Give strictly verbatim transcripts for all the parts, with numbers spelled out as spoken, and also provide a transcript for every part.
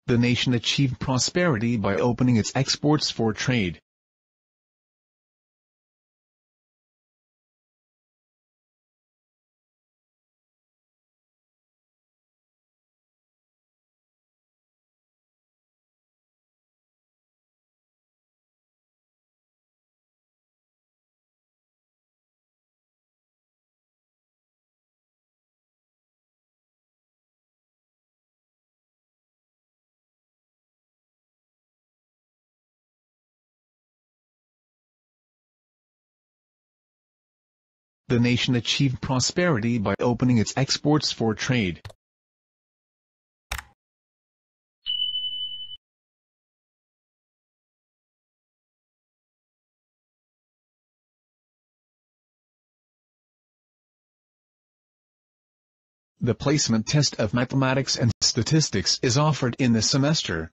The nation achieved prosperity by opening its exports for trade. The nation achieved prosperity by opening its exports for trade. The placement test of mathematics and statistics is offered in the semester.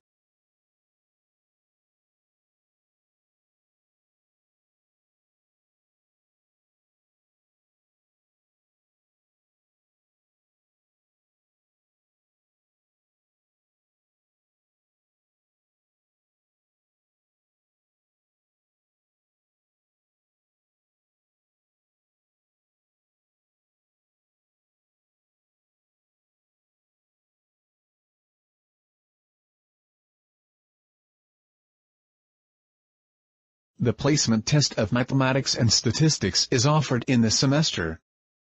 The placement test of mathematics and statistics is offered in the semester.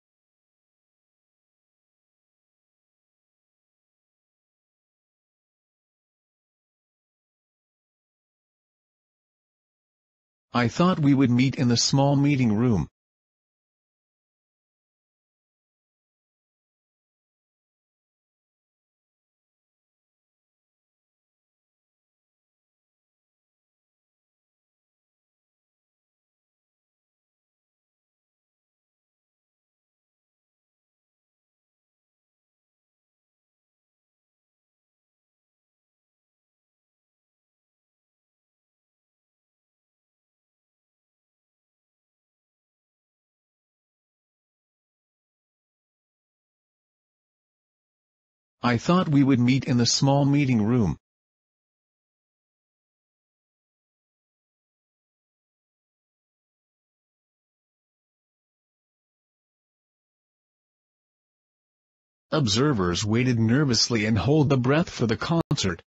I thought we would meet in the small meeting room. I thought we would meet in the small meeting room. Observers waited nervously and hold the breath for the concert.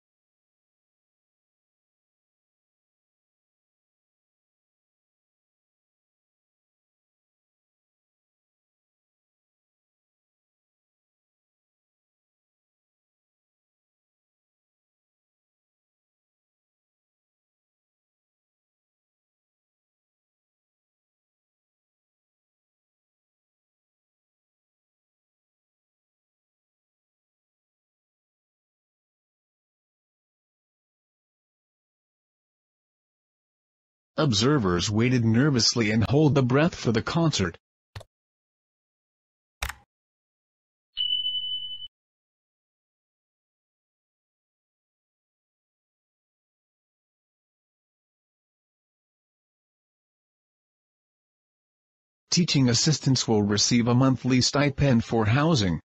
Observers waited nervously and hold the breath for the concert. Teaching assistants will receive a monthly stipend for housing.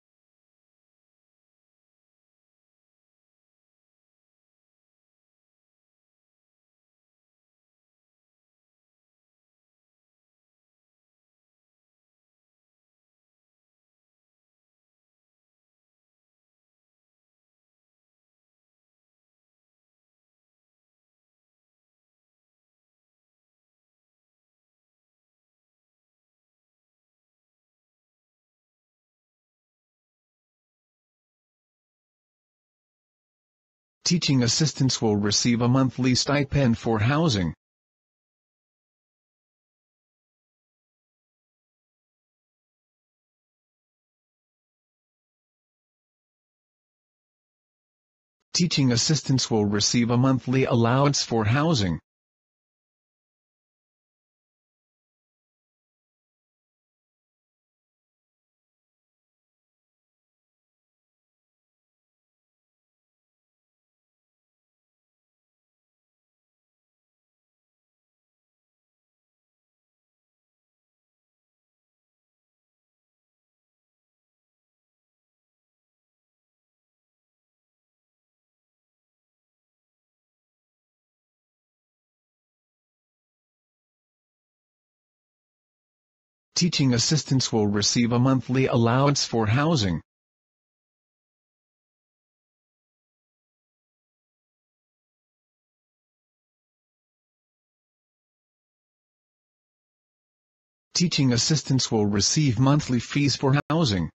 Teaching assistants will receive a monthly stipend for housing. Teaching assistants will receive a monthly allowance for housing. Teaching assistants will receive a monthly allowance for housing. Teaching assistants will receive monthly fees for housing.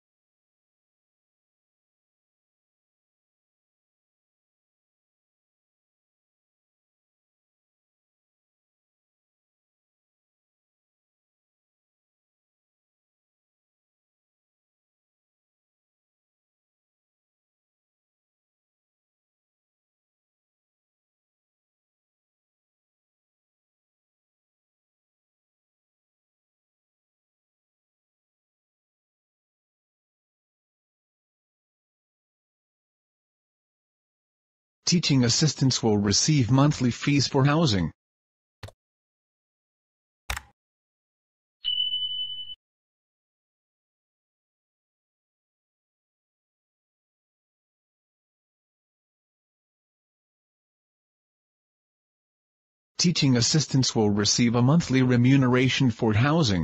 Teaching assistants will receive monthly fees for housing. Teaching assistants will receive a monthly remuneration for housing.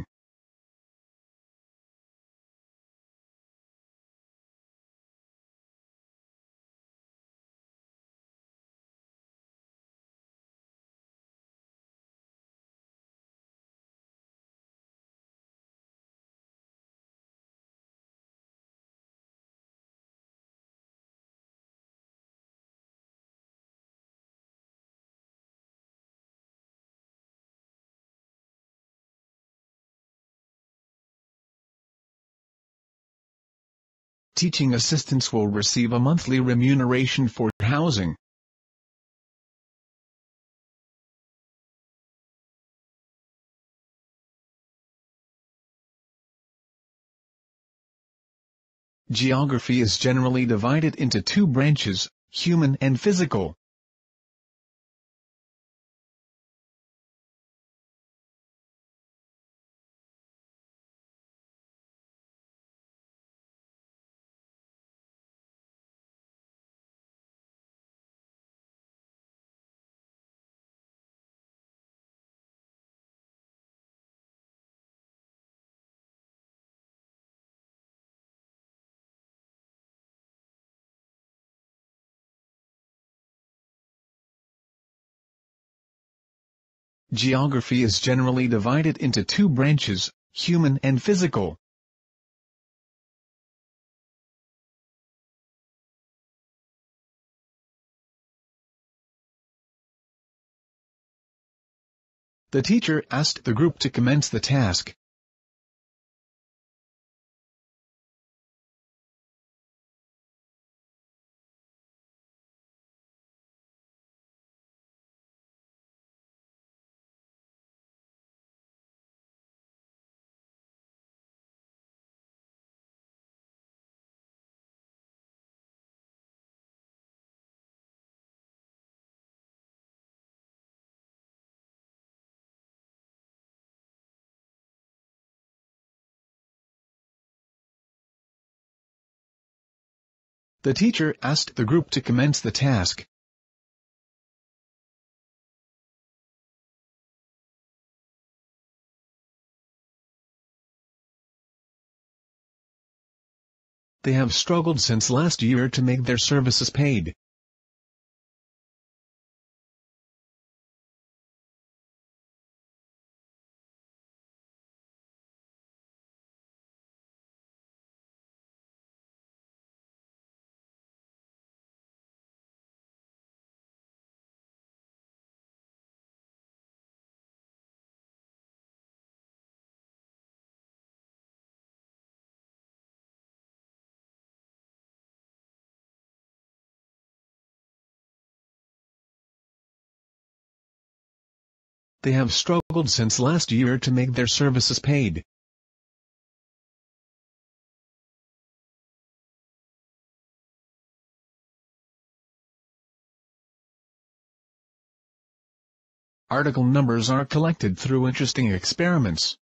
Teaching assistants will receive a monthly remuneration for housing. Geography is generally divided into two branches, human and physical. Geography is generally divided into two branches, human and physical. The teacher asked the group to commence the task. The teacher asked the group to commence the task. They have struggled since last year to make their services paid. They have struggled since last year to make their services paid. Article numbers are collected through interesting experiments.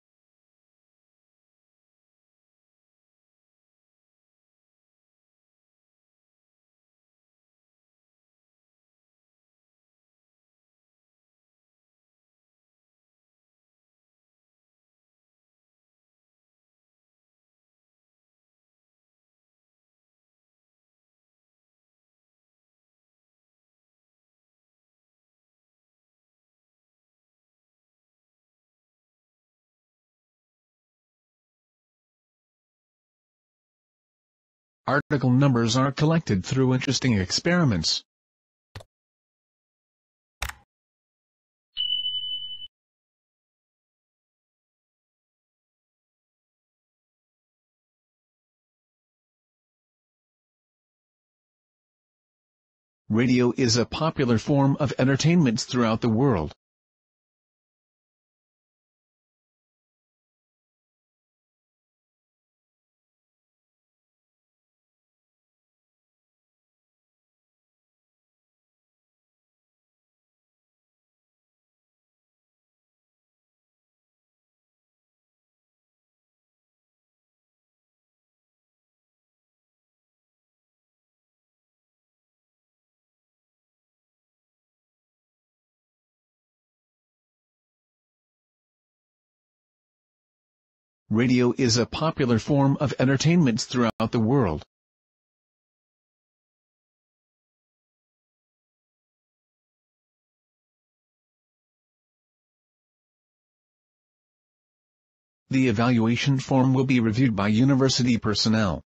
Article numbers are collected through interesting experiments. Radio is a popular form of entertainment throughout the world. Radio is a popular form of entertainment throughout the world. The evaluation form will be reviewed by university personnel.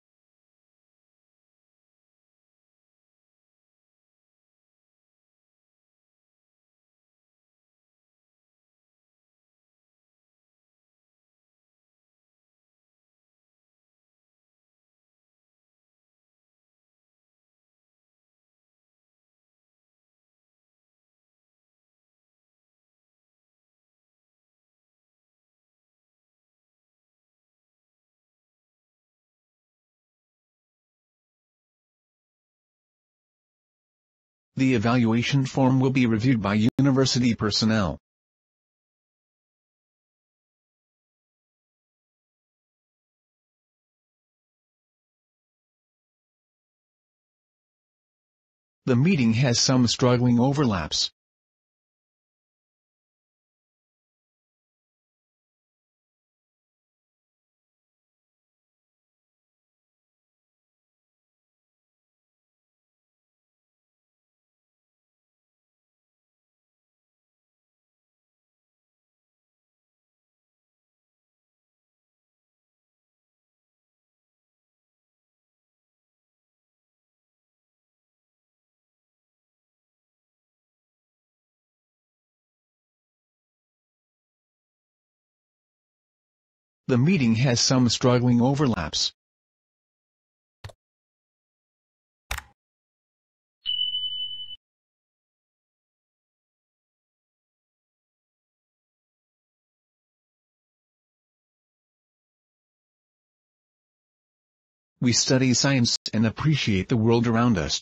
The evaluation form will be reviewed by university personnel. The meeting has some struggling overlaps. The meeting has some struggling overlaps. We study science and appreciate the world around us.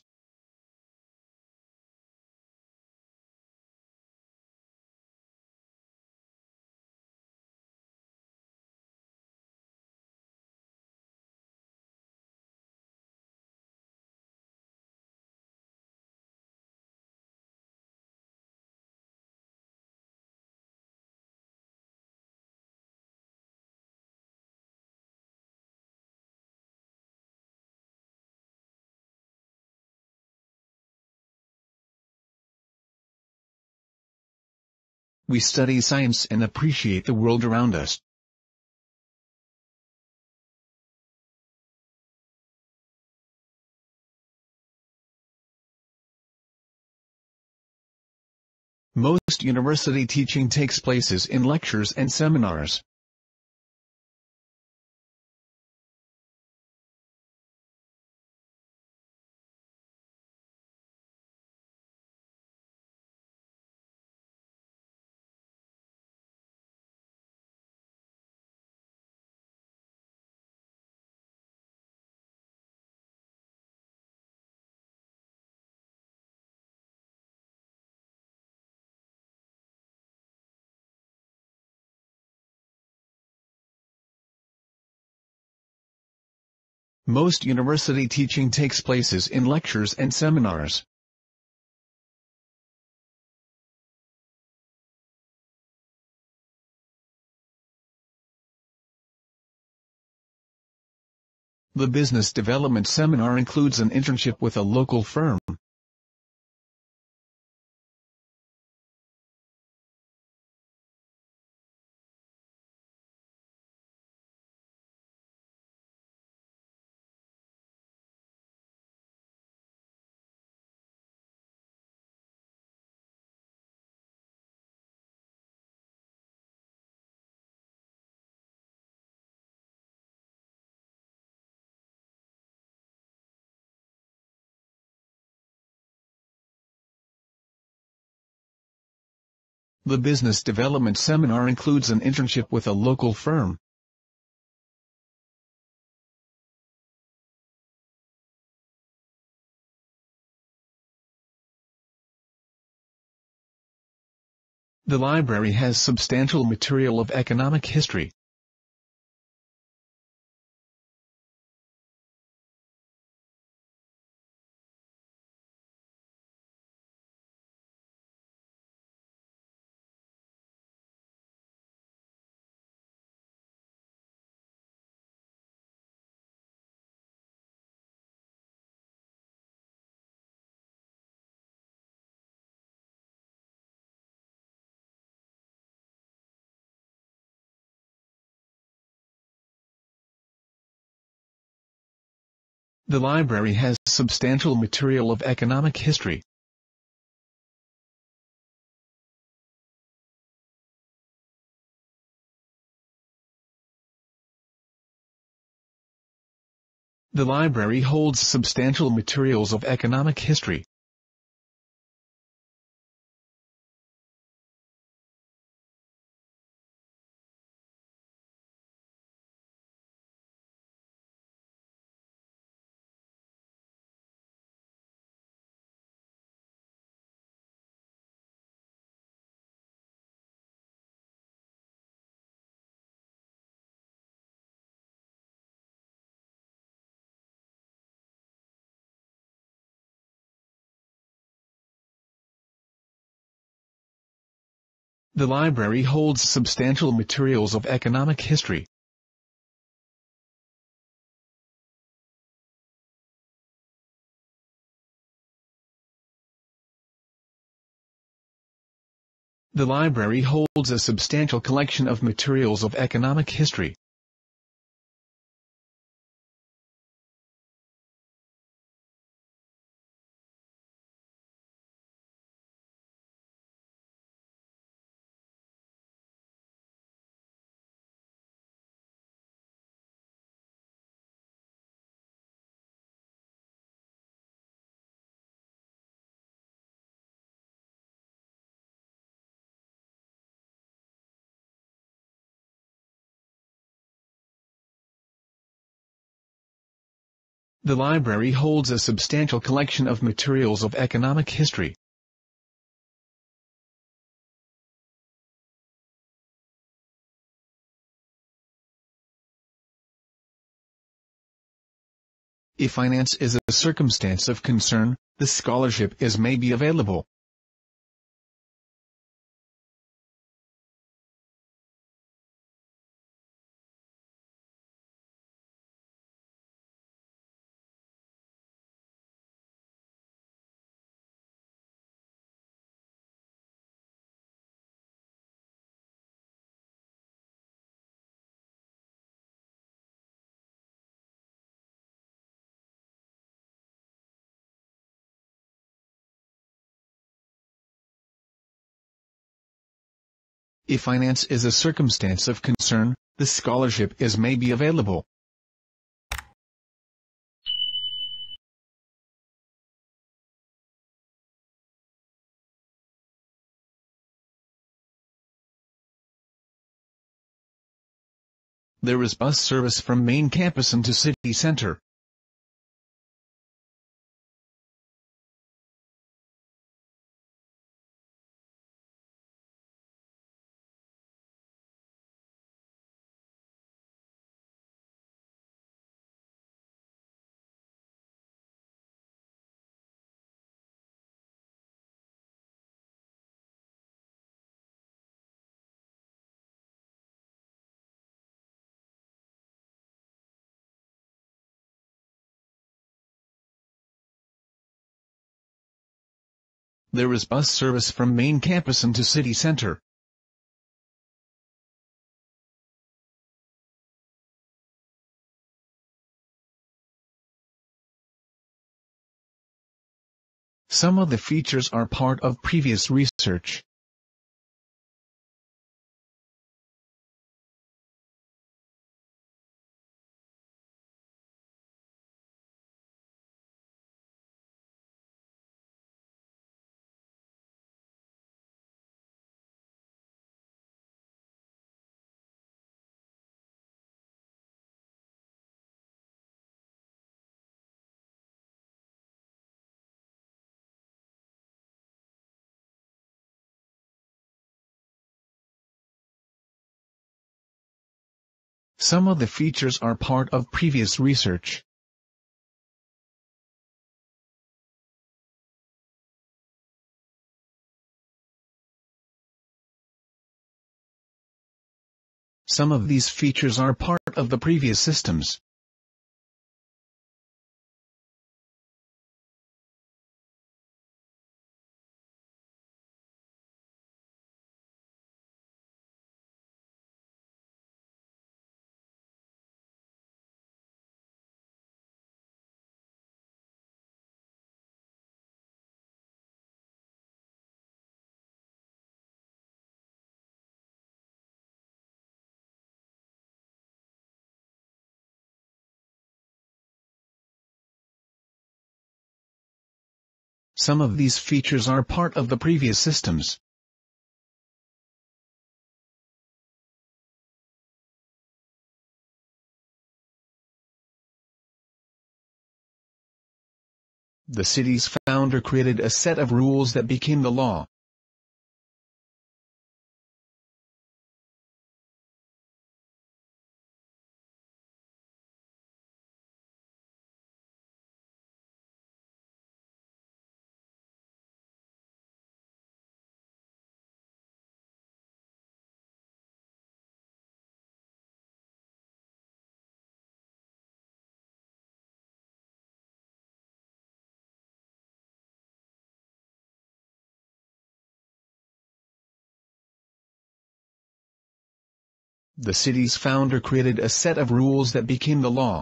We study science and appreciate the world around us. Most university teaching takes places in lectures and seminars. Most university teaching takes places in lectures and seminars. The business development seminar includes an internship with a local firm. The business development seminar includes an internship with a local firm. The library has substantial material of economic history. The library has substantial material of economic history. The library holds substantial materials of economic history. The library holds substantial materials of economic history. The library holds a substantial collection of materials of economic history. The library holds a substantial collection of materials of economic history. If finance is a circumstance of concern, the scholarship is may be available. If finance is a circumstance of concern, the scholarship is may be available. There is bus service from main campus into city center. There is bus service from main campus into city center. Some of the features are part of previous research. Some of the features are part of previous research. Some of these features are part of the previous systems. Some of these features are part of the previous systems. The city's founder created a set of rules that became the law. The city's founder created a set of rules that became the law.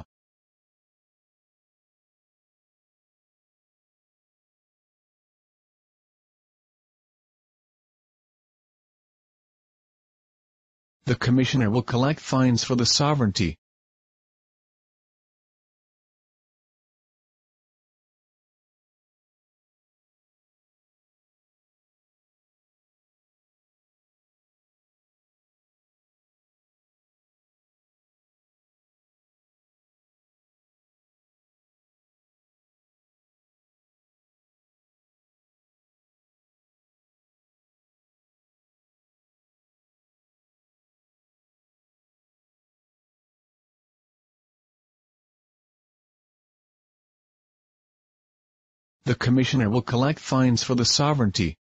The commissioner will collect fines for the sovereignty. The commissioner will collect fines for the sovereignty.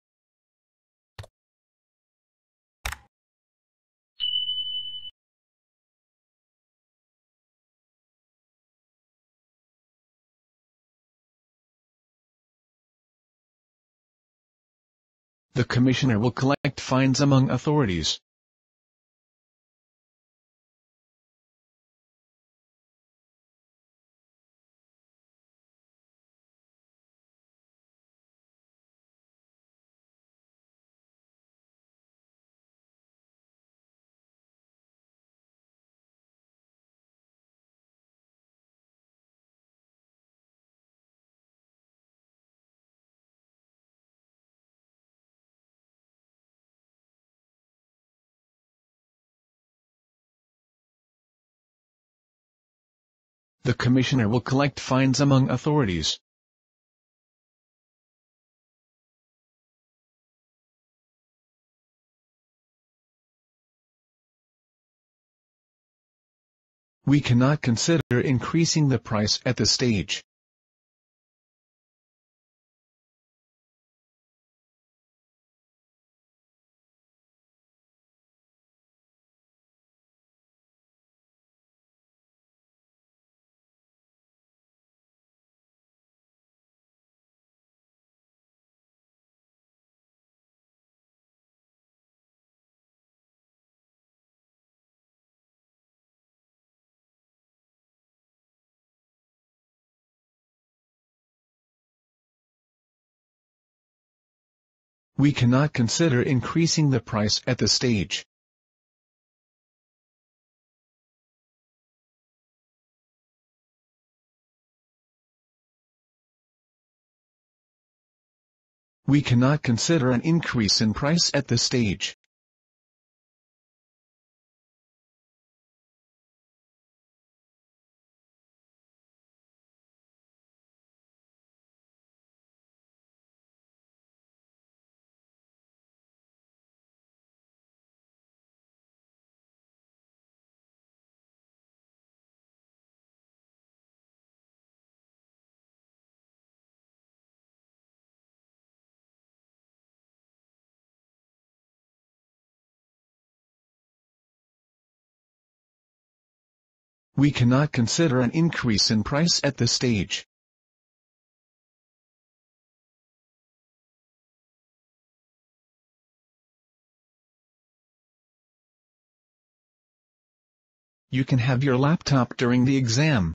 The commissioner will collect fines among authorities. The commissioner will collect fines among authorities. We cannot consider increasing the price at this stage. We cannot consider increasing the price at this stage. We cannot consider an increase in price at this stage. We cannot consider an increase in price at this stage. You can have your laptop during the exam.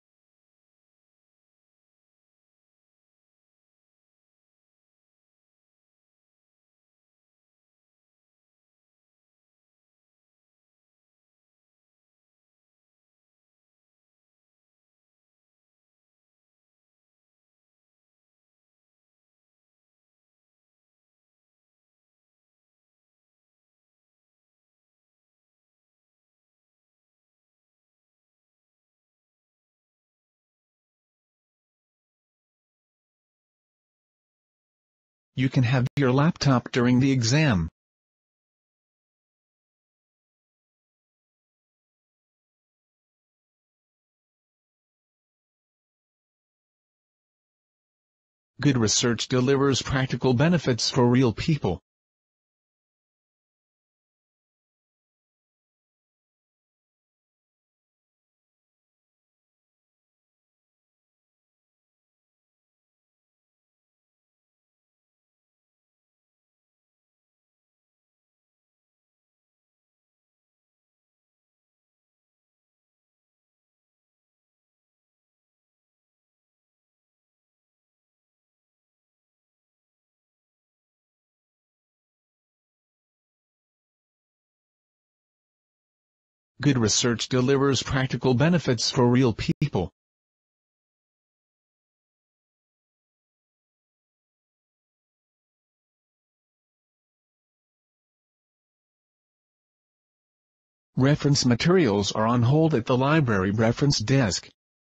You can have your laptop during the exam. Good research delivers practical benefits for real people. Good research delivers practical benefits for real people. Reference materials are on hold at the library reference desk.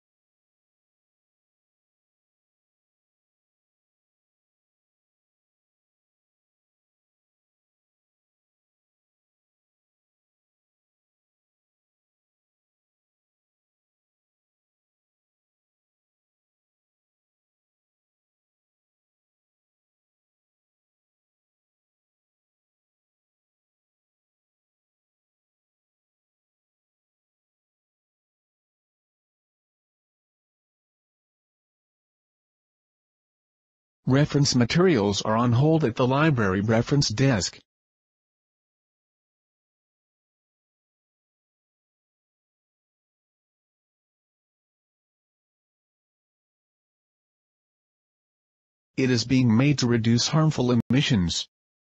Reference materials are on hold at the library reference desk. It is being made to reduce harmful emissions.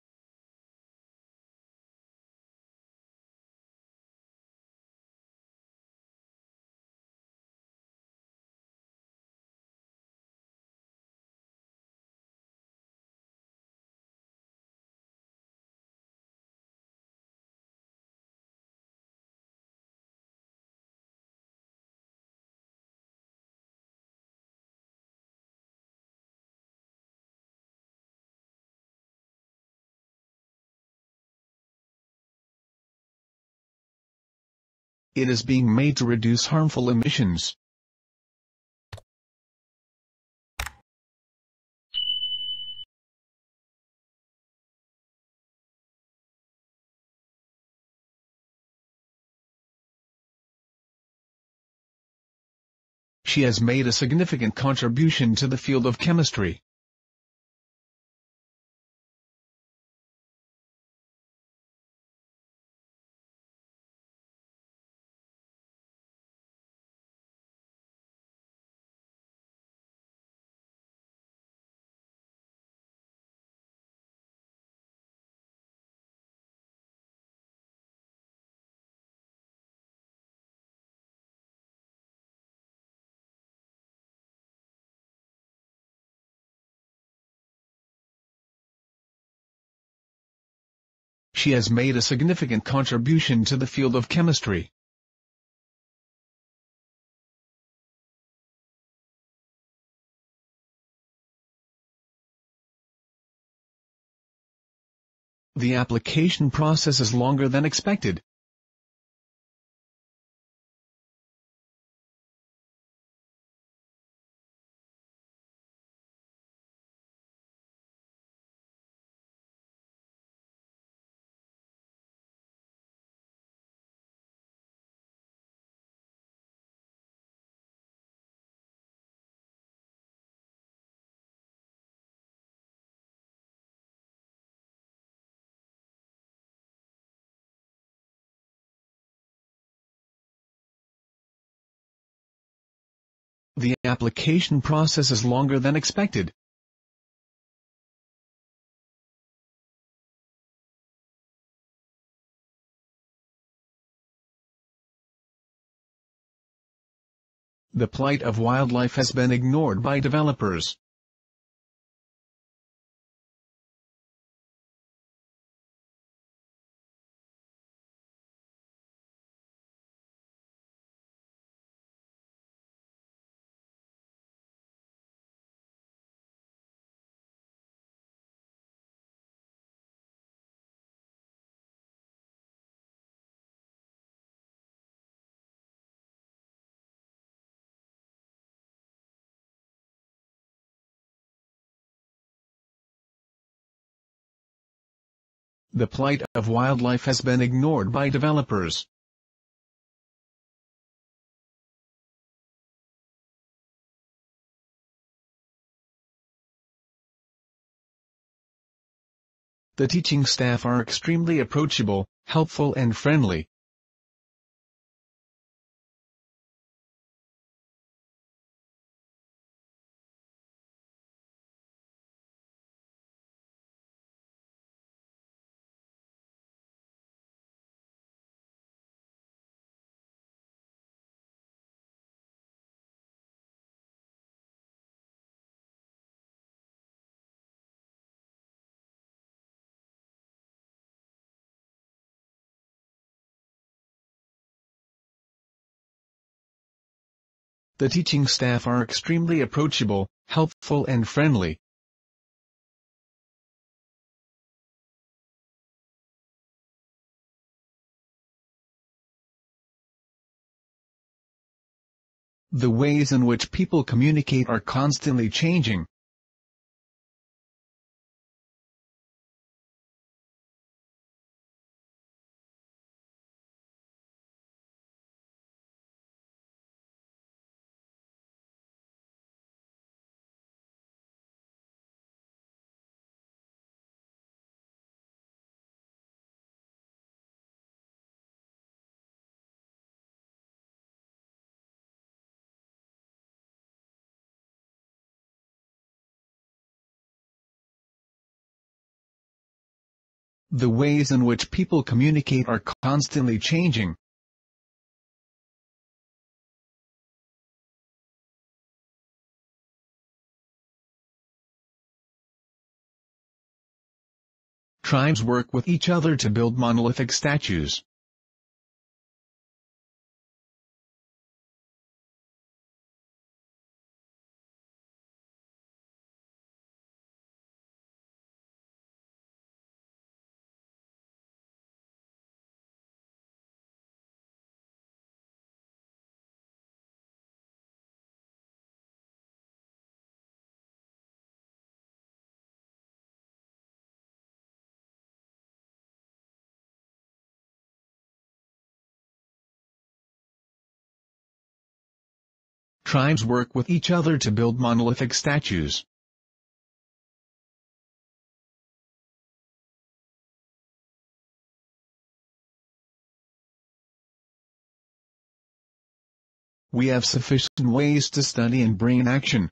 It is being made to reduce harmful emissions. She has made a significant contribution to the field of chemistry. She has made a significant contribution to the field of chemistry. The application process is longer than expected. The application process is longer than expected. The plight of wildlife has been ignored by developers. The plight of wildlife has been ignored by developers. The teaching staff are extremely approachable, helpful and friendly. The teaching staff are extremely approachable, helpful and friendly. The ways in which people communicate are constantly changing. The ways in which people communicate are constantly changing. Tribes work with each other to build monolithic statues. Tribes work with each other to build monolithic statues. We have sufficient ways to study and bring in action.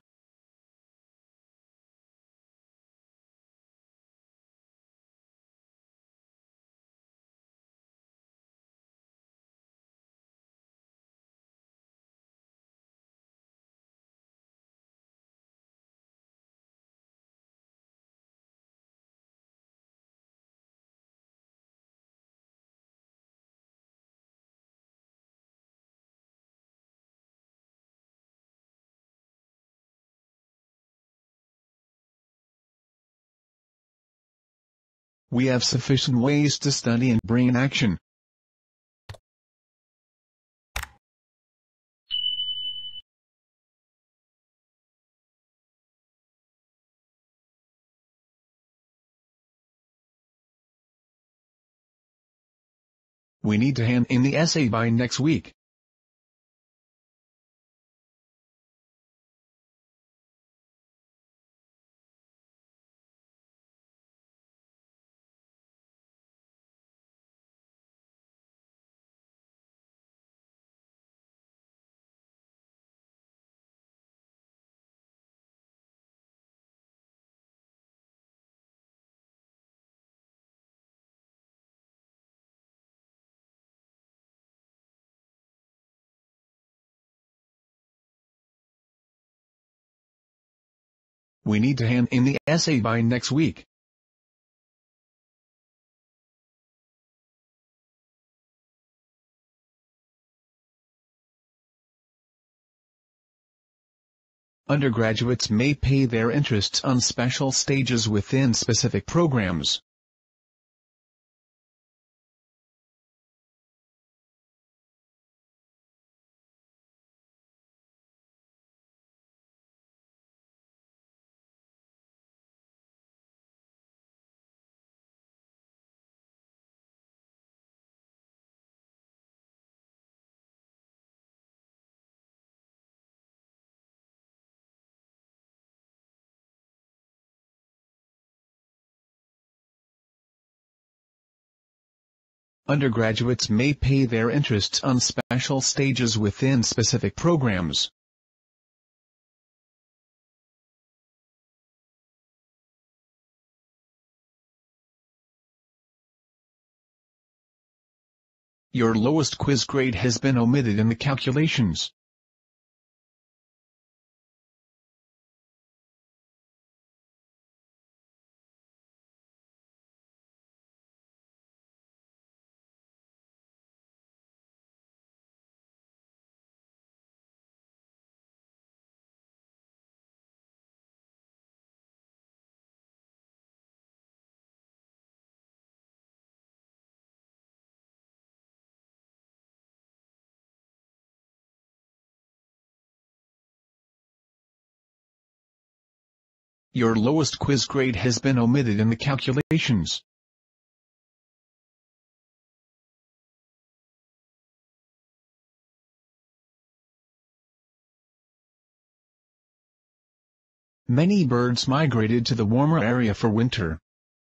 We have sufficient ways to study and bring in action. We need to hand in the essay by next week. We need to hand in the essay by next week. Undergraduates may pay their interests on special stages within specific programs. Undergraduates may pay their interests on special stages within specific programs. Your lowest quiz grade has been omitted in the calculations. Your lowest quiz grade has been omitted in the calculations. Many birds migrated to the warmer area for winter.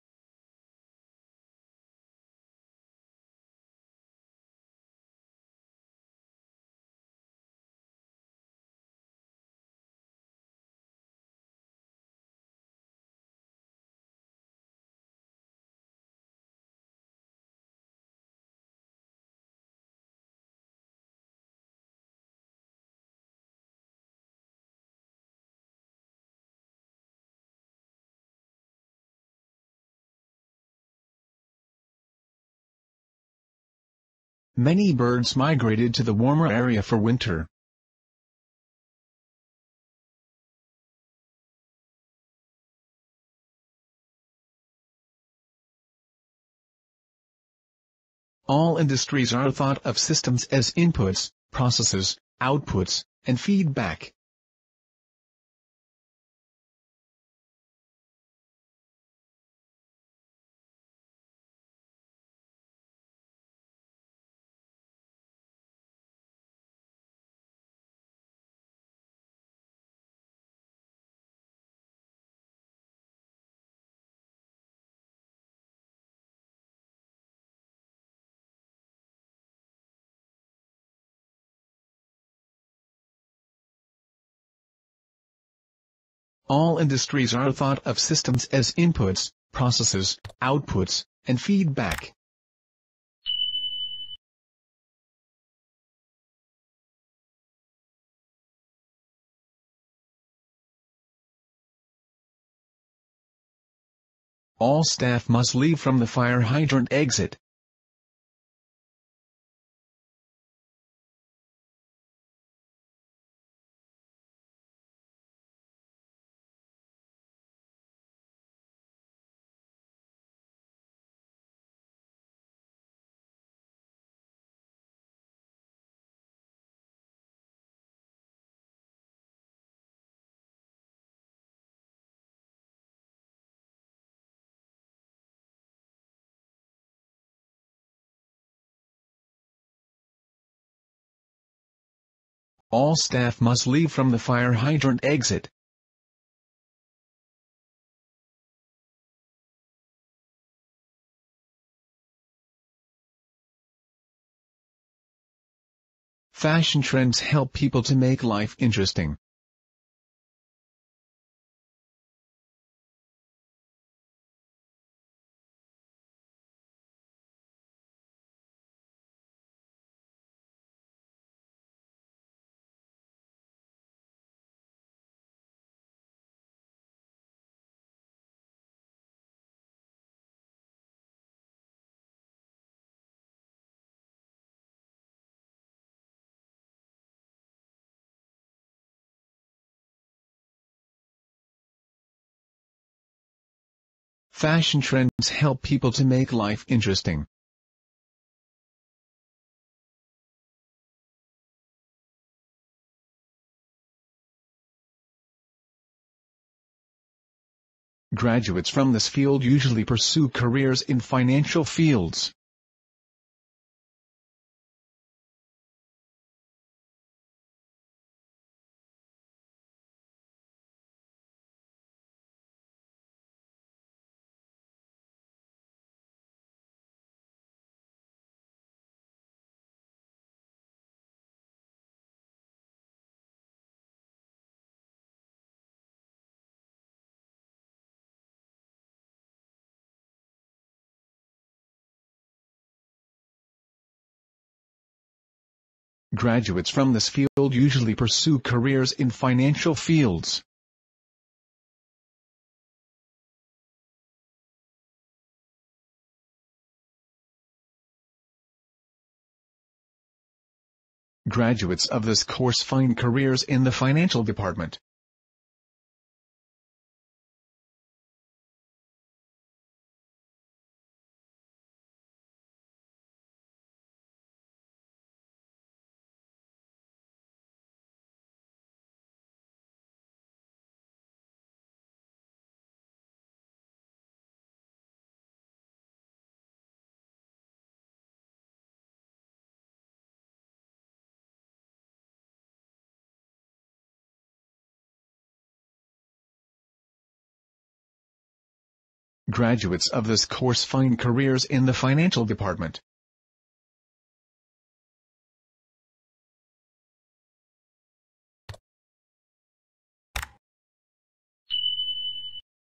Many birds migrated to the warmer area for winter. All industries are thought of systems as inputs, processes, outputs, and feedback. All industries are thought of systems as inputs, processes, outputs, and feedback. All staff must leave from the fire hydrant exit. All staff must leave from the fire hydrant exit. Fashion trends help people to make life interesting. Fashion trends help people to make life interesting. Graduates from this field usually pursue careers in financial fields. Graduates from this field usually pursue careers in financial fields. Graduates of this course find careers in the financial department. Graduates of this course find careers in the financial department.